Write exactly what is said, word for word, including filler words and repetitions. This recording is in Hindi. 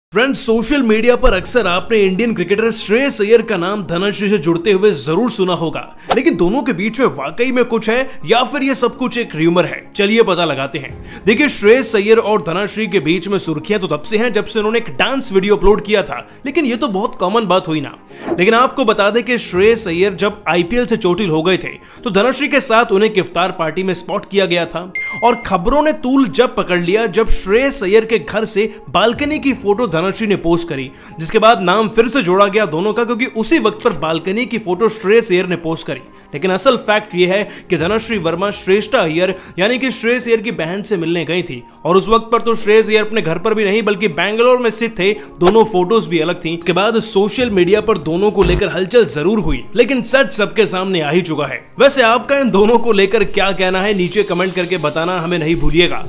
फ्रेंड्स, सोशल मीडिया पर अक्सर आपने इंडियन क्रिकेटर श्रेयस अय्यर का नाम धनश्री से जुड़ते हुए जरूर सुना होगा, लेकिन दोनों के बीच में वाकई में कुछ है या फिर ये सब कुछ एक र्यूमर है। चलिए पता लगाते हैं। देखिए, श्रेयस अय्यर और धनश्री के बीच में सुर्खियां तो तब से हैं जब से उन्होंने एक डांस वीडियो अपलोड किया था, लेकिन ये तो बहुत कॉमन बात हुई ना। लेकिन आपको बता दें कि श्रेयस अय्यर जब आईपीएल से चोटिल हो गए थे तो धनश्री के साथ उन्हें एक इफ्तार पार्टी में स्पॉट किया गया था और खबरों ने तूल जब पकड़ लिया जब श्रेयस अय्यर के घर से बालकनी की फोटो धनश्री ने पोस्ट करी, जिसके बाद नाम फिर से जोड़ा गया दोनों का, क्योंकि उसी वक्त पर बालकनी की फोटो श्रेयस अय्यर ने पोस्ट करी। लेकिन असल फैक्ट यह है कि धनश्री वर्मा श्रेष्ठा अय्यर यानी कि श्रेयस अय्यर की बहन से मिलने गई थी और उस वक्त पर तो श्रेयस अय्यर अपने घर पर भी नहीं बल्कि बैंगलोर में स्थित थे। दोनों फोटोज भी अलग थी। इसके बाद सोशल मीडिया पर दोनों को लेकर हलचल जरूर हुई, लेकिन सच सबके सामने आ ही चुका है। वैसे आपका इन दोनों को लेकर क्या कहना है, नीचे कमेंट करके बताना हमें नहीं भूलिएगा।